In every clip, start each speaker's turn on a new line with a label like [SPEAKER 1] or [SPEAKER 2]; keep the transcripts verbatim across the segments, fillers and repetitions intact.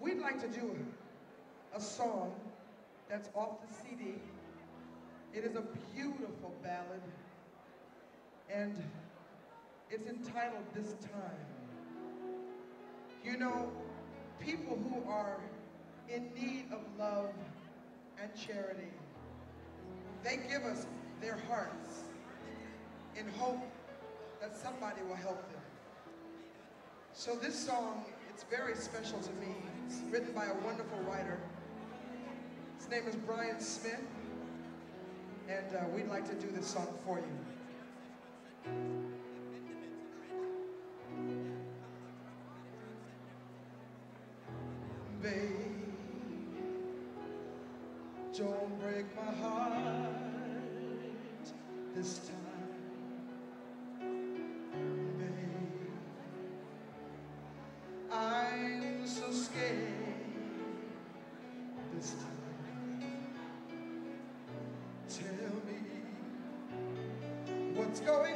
[SPEAKER 1] we'd like to do a song that's off the C D. It is a beautiful ballad, and it's entitled This Time. You know, people who are in need of love and charity, they give us their hearts in hope that somebody will help them. So this song, it's very special to me. It's written by a wonderful writer. His name is Brian Smith, and uh, we'd like to do this song for you. Babe, don't break my heart this time. Babe, I'm so scared this time. Tell me what's going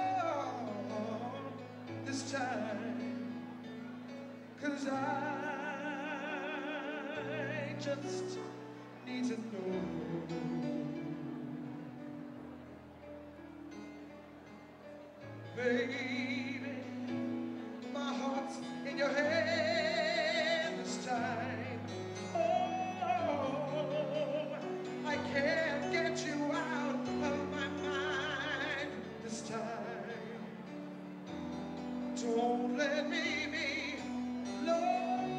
[SPEAKER 1] on this time, 'cause I I just need to know. Baby, my heart's in your hand this time. Oh, I can't get you out of my mind this time. Don't let me be lonely.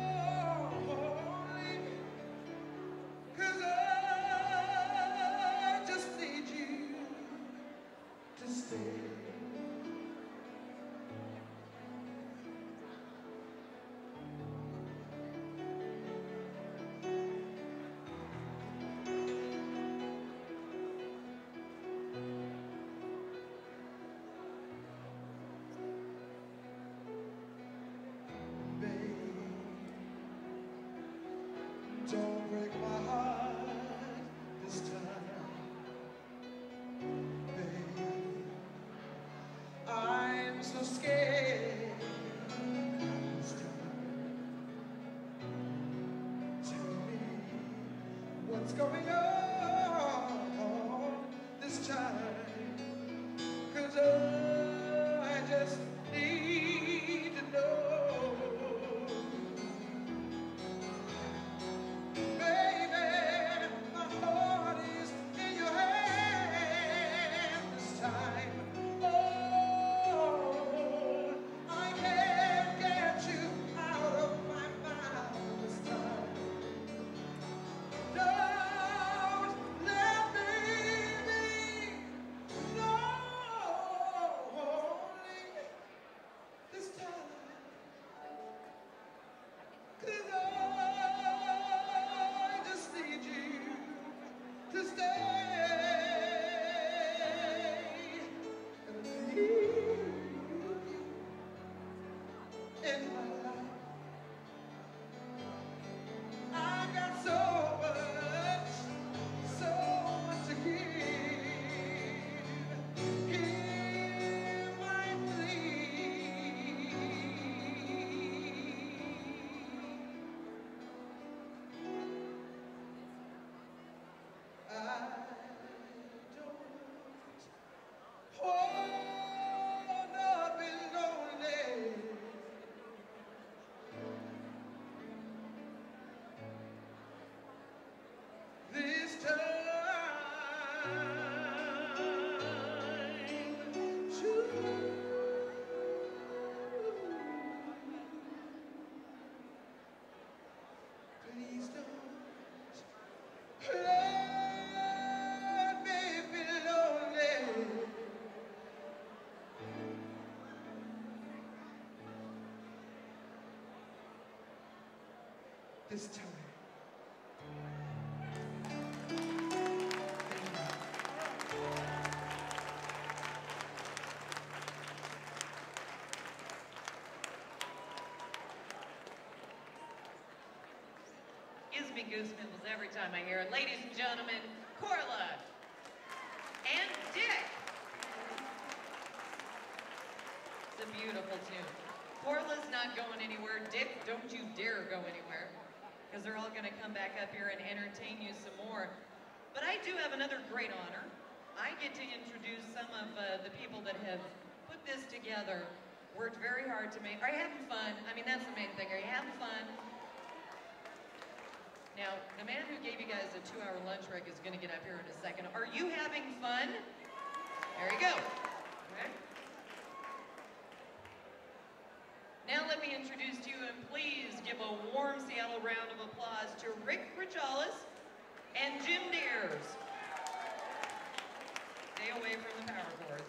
[SPEAKER 1] Don't break my heart this time, babe. I'm so scared this time. Tell me what's going on this time, 'cause oh, I just need to know. This time.
[SPEAKER 2] Gives me goosebumps every time I hear it. Ladies and gentlemen, Korla and Dick. It's a beautiful tune. Korla's not going anywhere. Dick, don't you dare go anywhere. because they're all going to come back up here and entertain you some more. But I do have another great honor. I get to introduce some of uh, the people that have put this together, worked very hard to make. Are you having fun? I mean, that's the main thing. Are you having fun? Now, the man who gave you guys a two-hour lunch break is going to get up here in a second. Are you having fun? There you go. Okay. Now let me introduce to you, and please give a warm Seattle round of applause to Rick Krochalis and Jim Diers. Stay away from the power cords.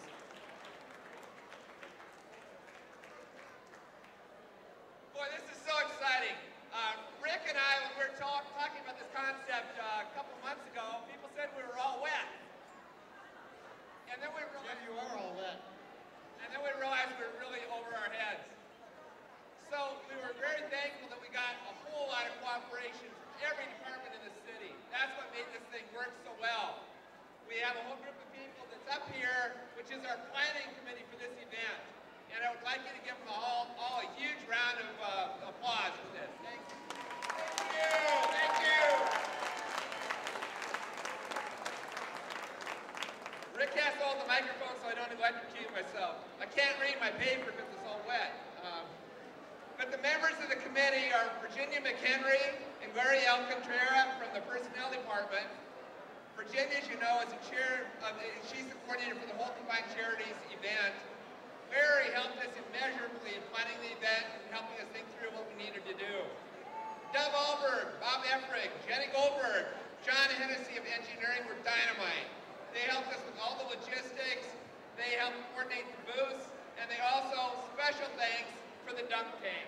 [SPEAKER 3] Boy, this is so exciting. Uh, Rick and I, when we were talk, talking about this concept uh, a couple months ago, people said we were all wet. And then we realized,
[SPEAKER 4] Jim, you are all wet.
[SPEAKER 3] And then we realized we were really over our heads. So we were very thankful that we got a whole lot of cooperation from every department in the city. That's what made this thing work so well. We have a whole group of people that's up here, which is our planning committee for this event. And I would like you to give them all, all a huge round of uh, applause for this. Thank you. Thank you. Thank you. Rick has to hold the microphone so I don't electrocute myself. I can't read my paper because it's all wet. Um, but the members of the committee are Virginia McHenry and Larry Alcantara from the Personnel Department. Virginia, as you know, is the chair of the, she's the coordinator for the whole Combined Charities event. Larry helped us immeasurably in planning the event and helping us think through what we needed to do. Dov Alberg, Bob Effrig, Jennie Goldberg, John Hennessy of engineering were dynamite. They helped us with all the logistics, they helped coordinate the booths, and they also, special thanks for the dunk tank.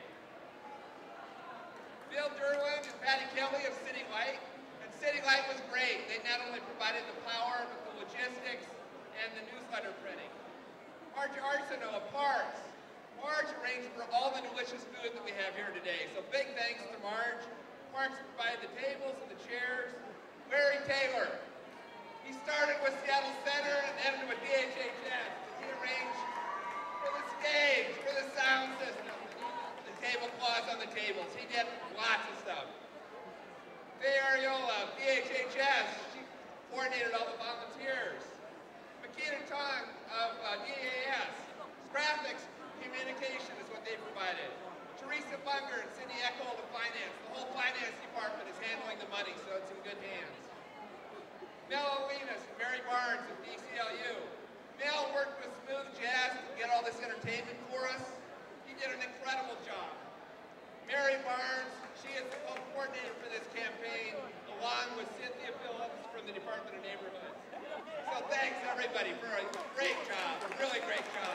[SPEAKER 3] Bill Derwin and Patty Kelly of City Light, and City Light was great. They not only provided the power, but the logistics and the newsletter printing. Marge Arsenault of Parks. Marge arranged for all the delicious food that we have here today. So big thanks to Marge. Parks provided the tables and the chairs. Larry Taylor. He started with Seattle Center and ended with D H H S. He arranged for the stage, for the sound system, the tablecloths on the tables. He did lots of stuff. Faye Ariola of D H H S. She coordinated all the volunteers. Makita Tong of uh, D A S. Graphics, communication is what they provided. Teresa Bunger and Cindy Eckel of Finance. The whole finance department is handling the money, so it's in good hands. Mel Alinas and Mary Barnes of D C L U. Mel worked with Smooth Jazz to get all this entertainment for us. He did an incredible job. Mary Barnes, she is the co-coordinator for this campaign, along with Cynthia Phillips from the Department of Neighborhoods. So thanks everybody for a great job, a really great job.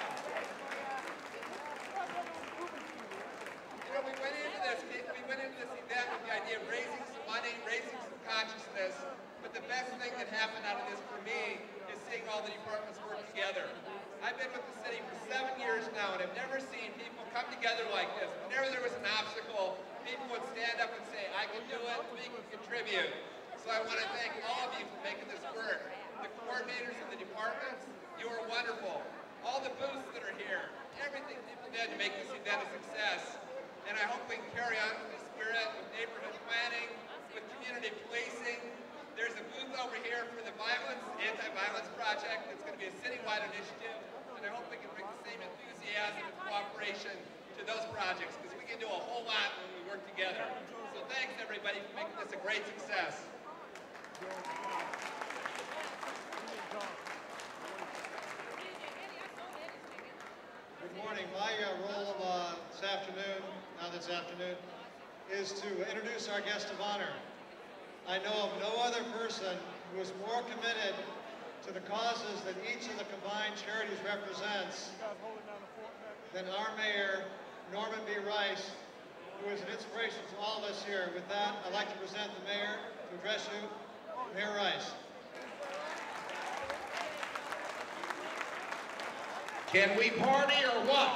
[SPEAKER 3] You know, we went into this, we went into this event with the idea of raising some money, raising some consciousness, but the best thing that happened out of this for me is seeing all the departments work together. I've been with the city for seven years now, and I've never seen people come together like this. Whenever there was an obstacle, people would stand up and say, I can do it, we can contribute. So I want to thank all of you for making this work. The coordinators in the departments, you are wonderful. All the booths that are here, everything people did to make this event a success. And I hope we can carry on with this spirit, with neighborhood planning, with community policing. There's a booth over here for the violence, anti-violence project. It's going to be a citywide initiative. And I hope we can bring the same enthusiasm and cooperation to those projects, because we can do a whole lot when we work together. So thanks everybody for making this a great success.
[SPEAKER 4] Good morning. My uh, role uh, this afternoon, now this afternoon, is to introduce our guest of honor. I know of no other person who is more committed to the causes that each of the Combined Charities represents than our mayor, Norman B. Rice, who is an inspiration to all of us here. With that, I'd like to present the mayor to address you. Mayor Rice.
[SPEAKER 5] Can we party or what?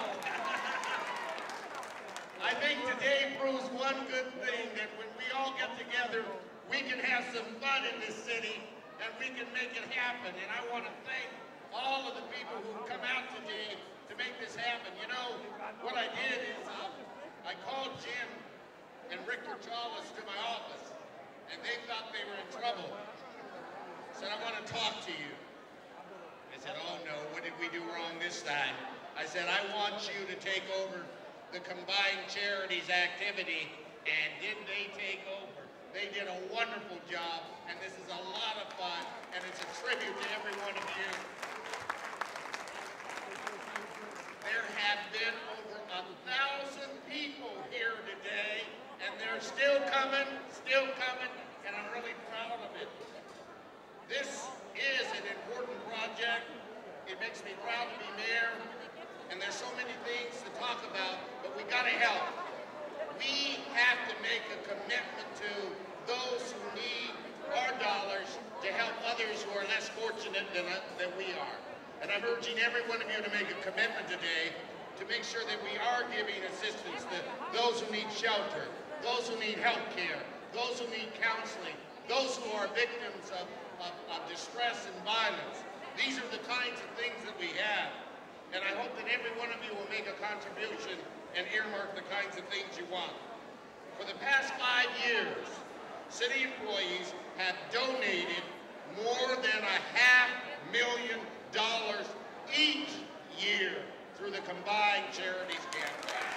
[SPEAKER 5] I think today proves one good thing, that when we all get together, we can have some fun in this city and we can make it happen. And I want to thank all of the people who come out today to make this happen. You know, what I did is uh, I called Jim and Rick Krochalis to my office, and they thought they were in trouble. Said, I want to talk to you. I said, oh no, what did we do wrong this time? I said, I want you to take over the Combined Charities activity, and did they take over? They did a wonderful job, and this is a lot of fun, and it's a tribute to every one of you. There have been over a thousand people here today, and they're still coming, still coming, and I'm really proud of it. This is an important project. It makes me proud to be mayor, and there's so many things to talk about, but we gotta help. We have to make a commitment to those who need our dollars to help others who are less fortunate than, than we are. And I'm urging every one of you to make a commitment today to make sure that we are giving assistance to those who need shelter, those who need health care, those who need counseling, those who are victims of, of, of distress and violence. These are the kinds of things that we have. And I hope that every one of you will make a contribution and earmark the kinds of things you want. For the past five years, city employees have donated more than a half million dollars each year through the Combined Charities campaign.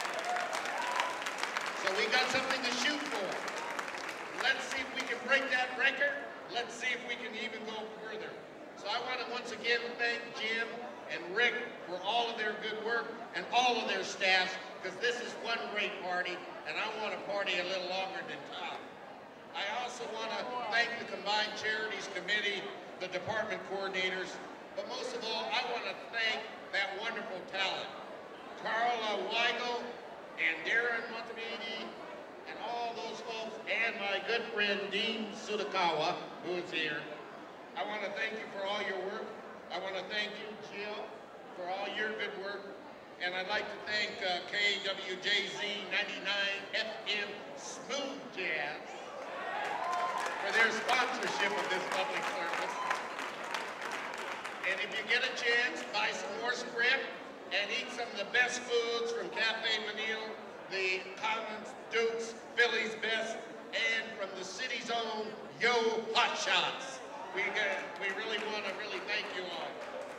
[SPEAKER 5] So we got something to shoot for. Let's see if we can break that record. Let's see if we can even go further. So I want to once again thank Jim and Rick for all of their good work and all of their staffs, because this is one great party, and I want to party a little longer than Tom. I also want to thank the Combined Charities Committee, the department coordinators, but most of all, I want to thank that wonderful talent, Korla Wygal and Darren Motamedy, and all those folks, and my good friend Dean Sudakawa, who is here. I want to thank you for all your work. I want to thank you, Jill, for all your good work. And I'd like to thank uh, K W J Z ninety-nine F M Smooth Jazz for their sponsorship of this public service. And if you get a chance, buy some more script and eat some of the best foods from Cafe Manil, the Commons, Dukes, Philly's Best, and from the city's own Yo Hot Shots. We, get, we really want to really thank you all.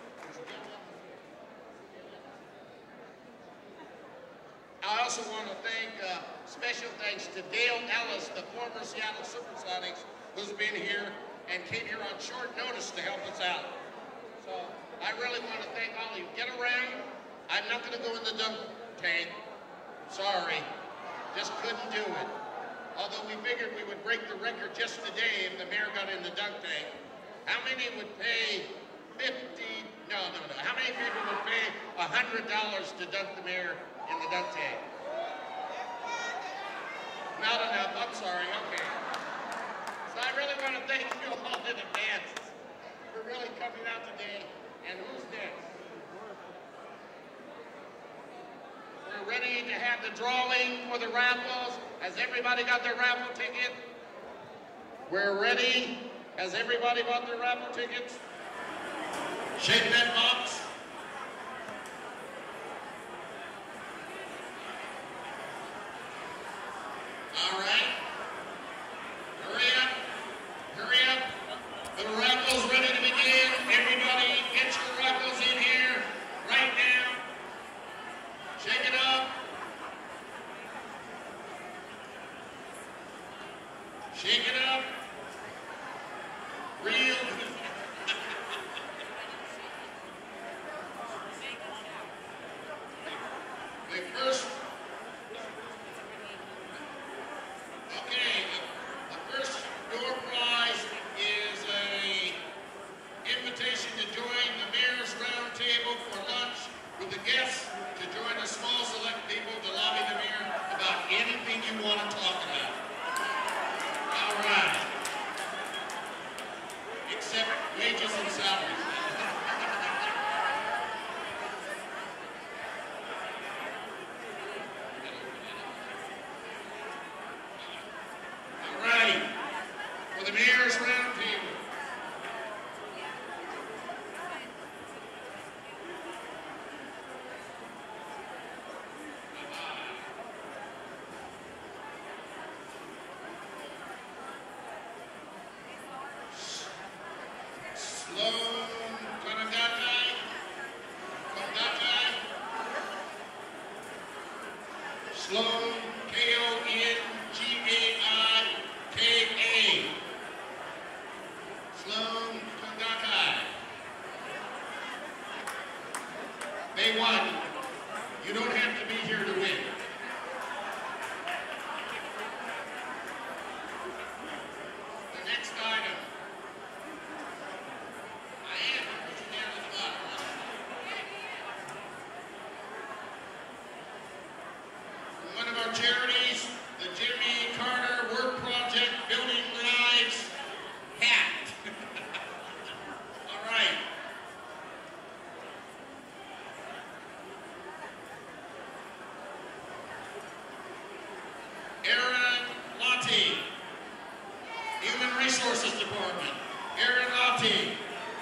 [SPEAKER 5] I also want to thank, uh, special thanks to Dale Ellis, the former Seattle Supersonics, who's been here and came here on short notice to help us out. So I really want to thank all of you. Get around. I'm not going to go in the dunk tank. Sorry. Just couldn't do it. Although we figured we would break the record just today if the mayor got in the dunk tank. How many would pay fifty, no, no, no. How many people would pay one hundred dollars to dunk the mayor in the dunk tank? Not enough, I'm sorry, okay. So I really want to thank you all in advance for really coming out today. And who's next? We're ready to have the drawing for the raffles. Has everybody got their raffle ticket? We're ready. Has everybody bought their raffle tickets? Shake that box. All right. Hurry up. Hurry up. The raffle's ready to begin. Everybody get your raffles in here right now. Shake it up. Shake it up. Real. The first. Okay, the, the first door prize is a invitation to join the Mayor's Round Table for lunch with the guests to join a small select people to lobby the mayor about anything you want to talk about. All right. Sloan, K O N G A I K A. Sloan Kongakai. They won. You don't have to be here to win. The next item. I am pushing down to the bottom. From one of our charities, the Jimmy Carter Work Project Building Lives hat. All right. Aaron Lottie, Human Resources Department. Aaron Lottie.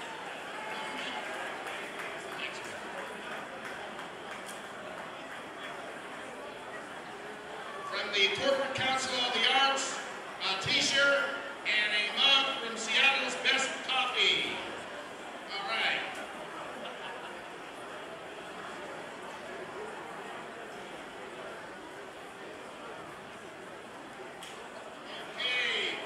[SPEAKER 5] From the Corporate Council of the Arts, a t-shirt and a mug from Seattle's Best Coffee. All right. Okay.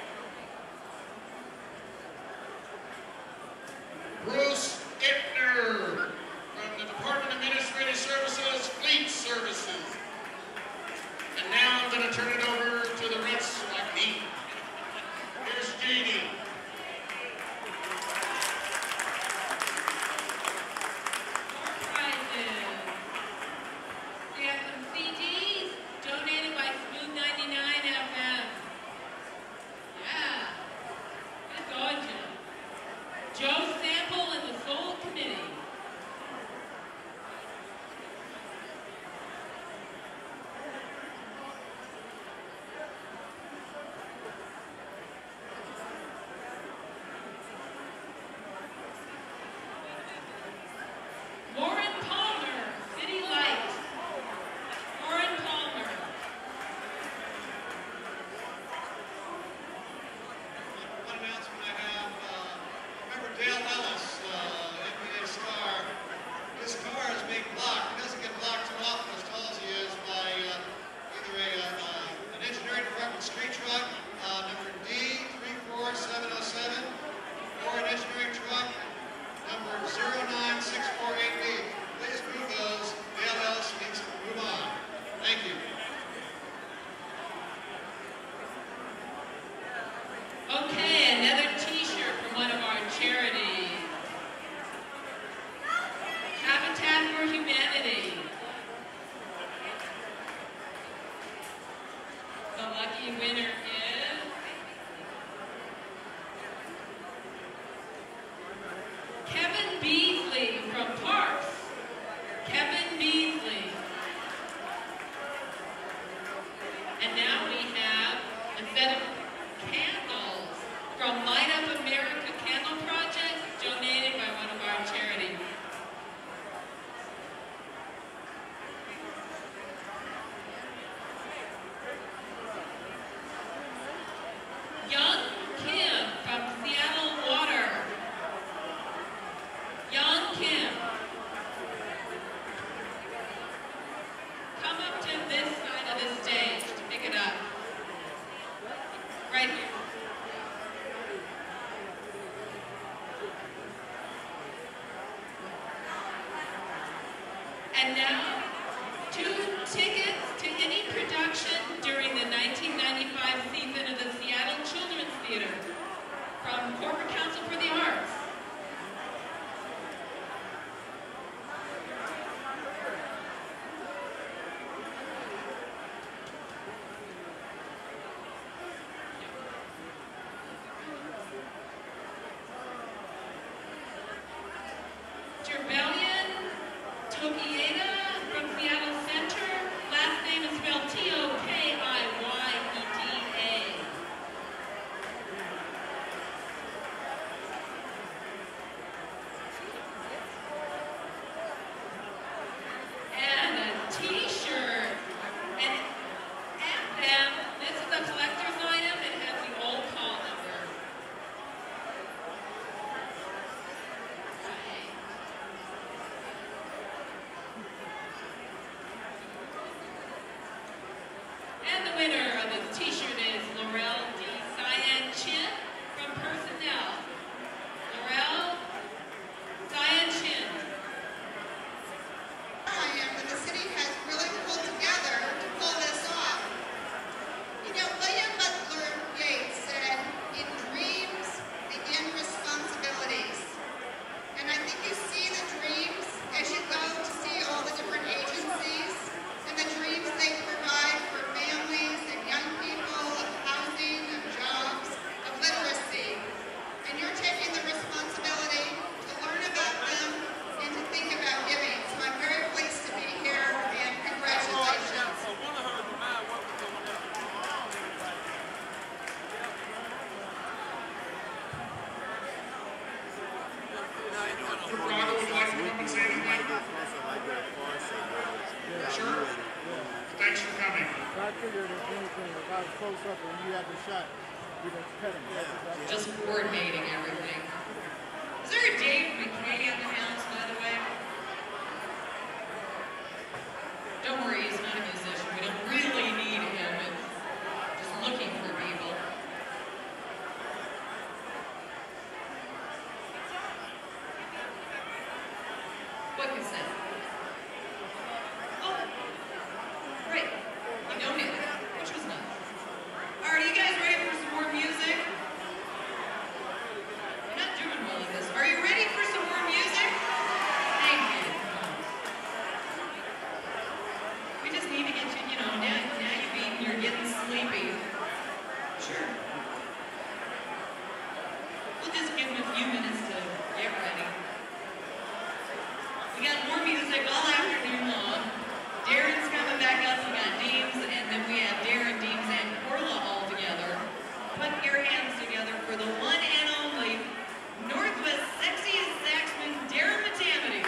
[SPEAKER 5] Bruce Ittner from the Department of Administrative Services, Fleet Services. And now I'm going to turn it over to the rest like me. Here's Jeannie.
[SPEAKER 6] More prizes. We have some C Ds donated by Smooth ninety-nine F M. Yeah. Good going, Jim. Joe Sample and the Soul Committee. Warren Palmer, City Light. Warren Palmer.
[SPEAKER 4] One announcement I have, uh, remember Dale Ellis, uh, N B A star. His car is being blocked. He doesn't get blocked too often, as tall as he is, by uh, either a, uh, an engineering department street truck, uh, number D three four seven oh seven, or an engineering truck, number zero nine six four eight B. Please move those. Dale Ellis needs to move on. Thank you.
[SPEAKER 6] Okay, another t-shirt from one of our charities. Habitat for Humanity. The lucky winner is Kevin Beasley from Parks. Kevin Beasley. And now we have a set of candles from Light Up America Candle Project, donated by one of our charities. Young Kim from Seattle Water. Young Kim. Come up to this side of the stage to pick it up.
[SPEAKER 7] figured if anything, if I was close up and you had the shot, we'd have cut him. Yeah.
[SPEAKER 2] Just coordinating everything. Is there a Dave McKay in the house, by the way? Don't worry, he's not a musician. We don't really need him. It's just looking for people. What cassette? Oh, great. You donated, which was nice. All right, you guys ready for some more music? You're not doing well at this. Are you ready for some more music? Thank you. We just need to get you, you know, now, now you've eaten, you're getting sleepy. Sure. We'll just give them a few minutes to get ready. We got more music all afternoon long. Darren's coming back up, we got Deems, and then we have Darren, Deems, and Korla all together. Put your hands together for the one and only Northwest sexiest saxman, Darren Motamedy.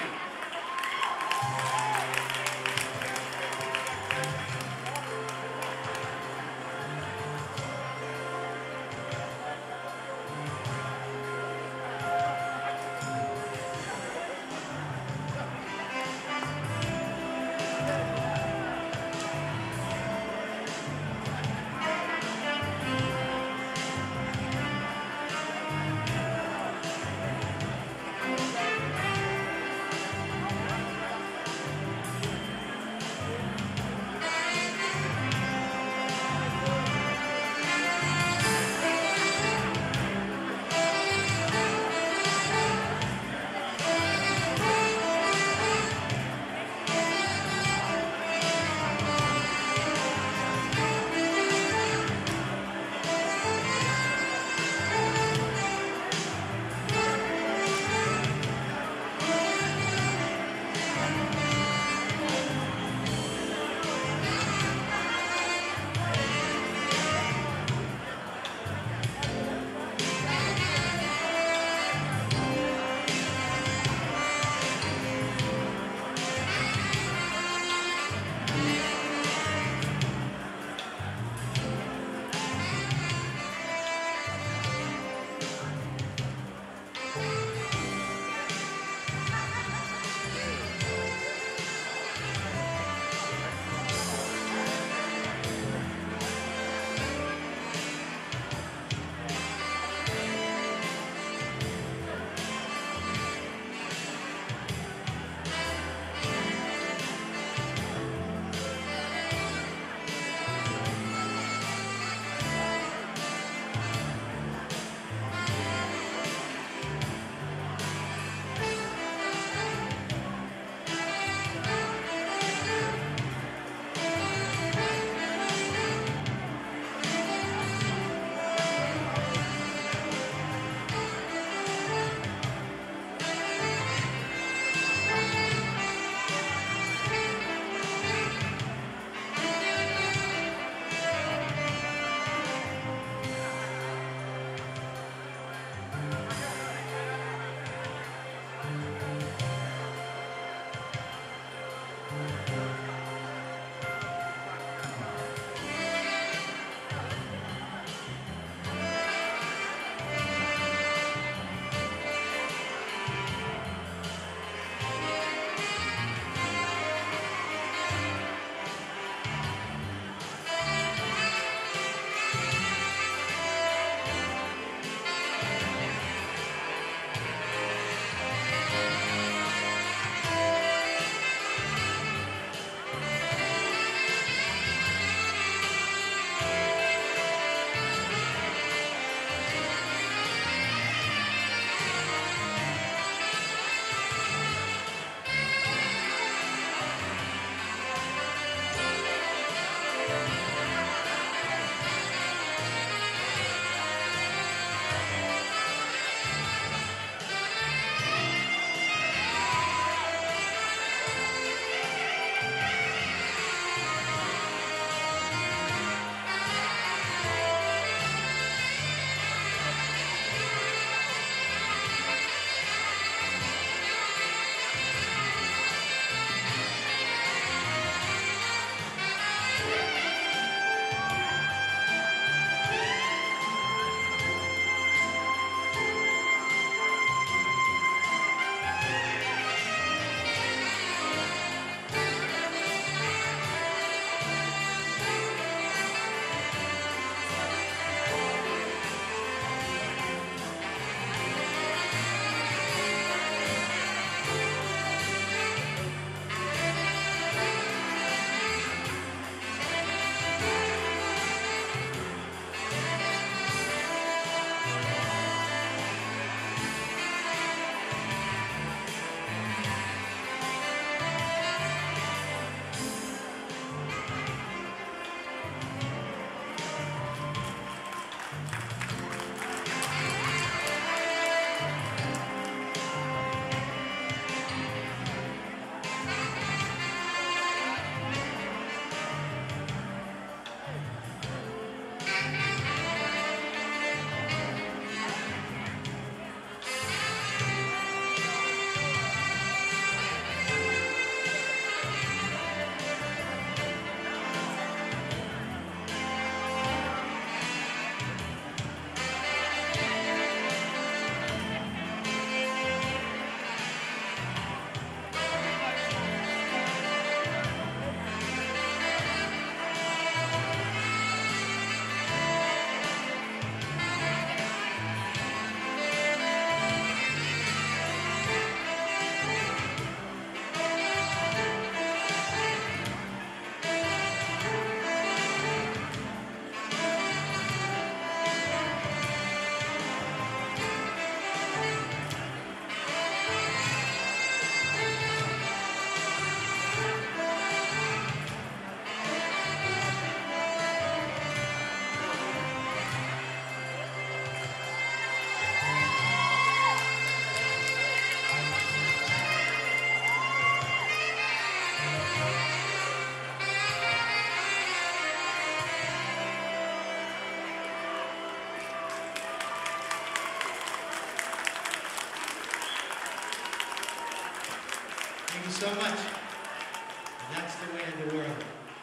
[SPEAKER 8] so much. And that's the way of the world.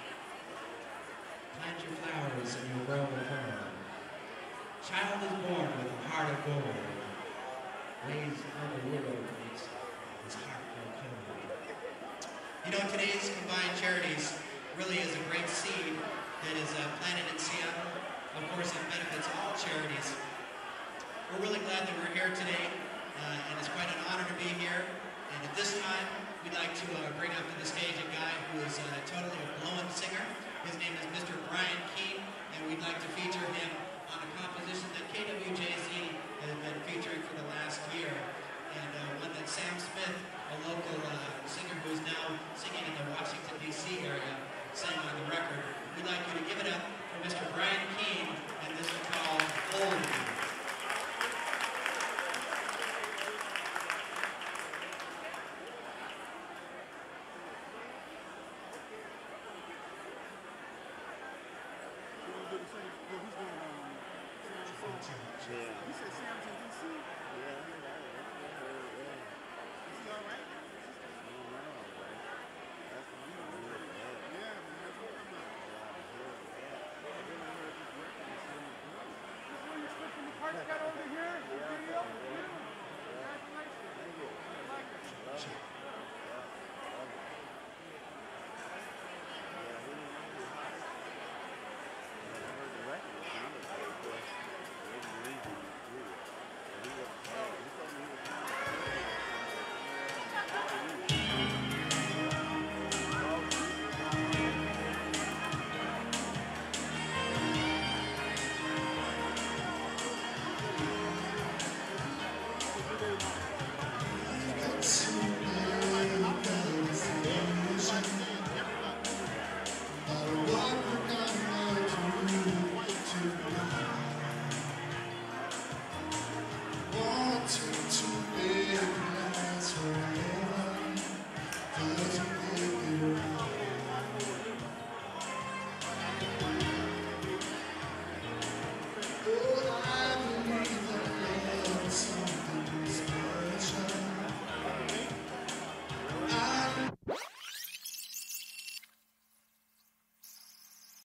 [SPEAKER 8] Plant your flowers and you'll grow a pearl. Child is born with a heart of gold. Raised on the world makes his heart grow cold. You know, today's Combined Charities really is a great seed that is uh, planted in Seattle. Of course, it benefits all charities. We're really glad that we're here today, uh, and it's quite an honor to be here. And at this time, we'd like to uh, bring up to the stage a guy who is uh, totally a blowing singer. His name is Mister Brian Keene, and we'd like to feature him on a composition that K W J Z has been featuring for the last year, and uh, one that Sam Smith, a local uh, singer who is now singing in the Washington, D C area, sang on the record. We'd like you to give it up for Mister Brian Keene, and this is called Old.
[SPEAKER 9] Thank you.